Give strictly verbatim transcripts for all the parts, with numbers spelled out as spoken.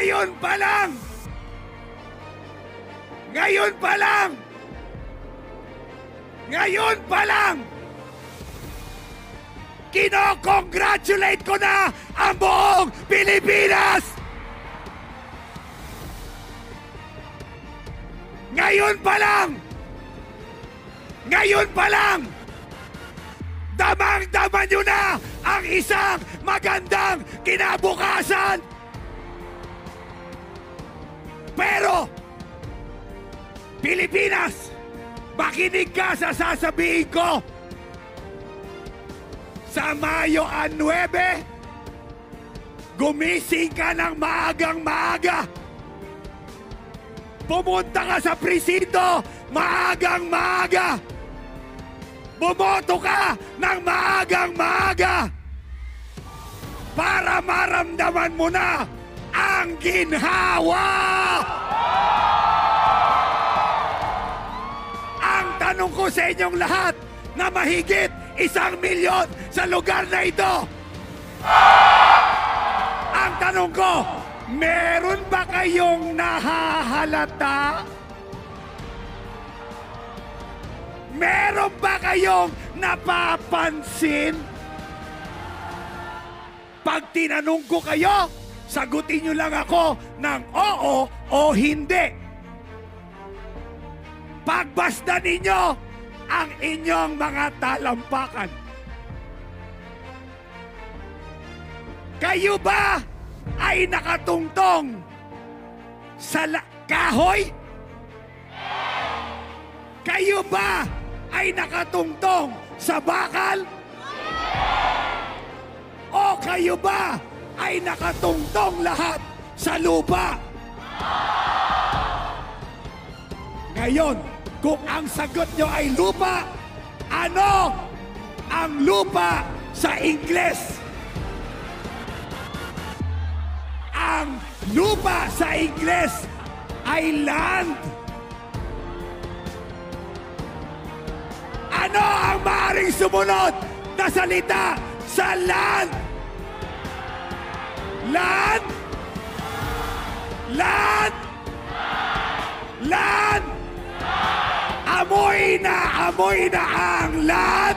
Ngayon pa lang! Ngayon pa lang! Ngayon pa lang! Kino-congratulate ko na ang buong Pilipinas! Ngayon pa lang! Ngayon pa lang! Damang-dama nyo na ang isang magandang kinabukasan! Pero, Pilipinas, makinig ka sa sasabihin ko. Sa Mayo nuwebe, gumising ka ng maagang-maaga. Pumunta ka sa presinto maagang-maaga. Bumoto ka ng maagang-maaga para maramdaman mo na ang ginhawa. Ang tanong ko sa inyong lahat na mahigit isang milyon sa lugar na ito, ang tanong ko, meron ba kayong nahahalata? Meron ba kayong napapansin? Pag tinanong ko kayo, sagutin nyo lang ako ng oo o hindi. Pagbasta ninyo ang inyong mga talampakan. Kayo ba ay nakatungtong sa kahoy? Kayo ba ay nakatungtong sa bakal? O kayo ba ay nakatungtong lahat sa lupa? Ngayon, kung ang sagot nyo ay lupa, ano ang lupa sa Ingles? Ang lupa sa Ingles ay land. Ano ang maaaring sumunod na salita sa land? Land? Land? Land? Amoy na, amoy na ang land.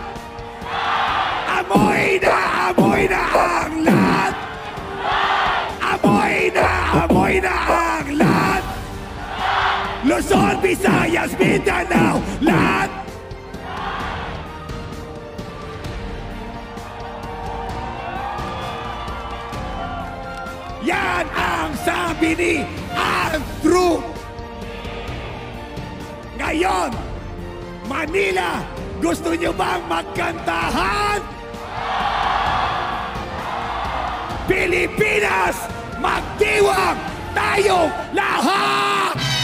Amoy na, amoy na ang land. Amoy na, amoy na ang land. Luzon, Visayas, Mindanao, land. Yan ang sabi ni Andrew. Ngayon, Manila, gusto nyo bang magkantahan? Pilipinas, magdiwang tayong lahat!